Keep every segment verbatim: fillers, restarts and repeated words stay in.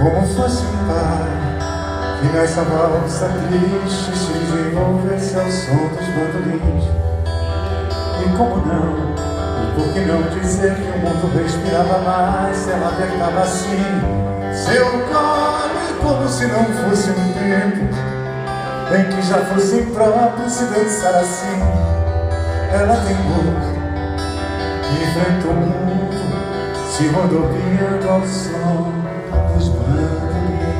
Como fosse um pai que nessa valsa triste se desenvolvesse ao som dos bandolins. E como não, e por que não dizer que o mundo respirava mais se ela apertava assim seu colo, como se não fosse um tempo em que já fosse impróprio se dançar assim. Ela tem boca e enfrentou o mundo se rodopiando ao som dos bandolins.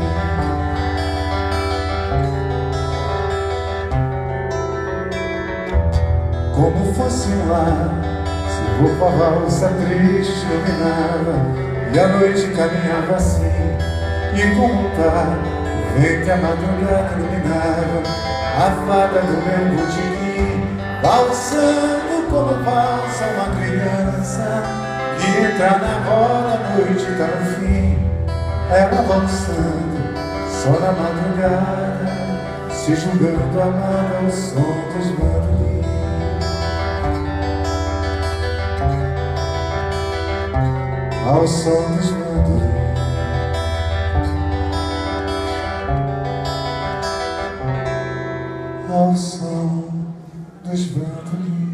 Como fosse um lar, se roupa a valsa triste iluminava e a noite caminhava assim. E como tá, o vento e a madrugada iluminava a fada do meu botequim, valsando como valsa uma criança que entra na roda, a noite tá no fim. Ela valsando só na madrugada, se julgando amada ao som dos bandolins. Ao som dos bandolins. Ao som dos bandolins.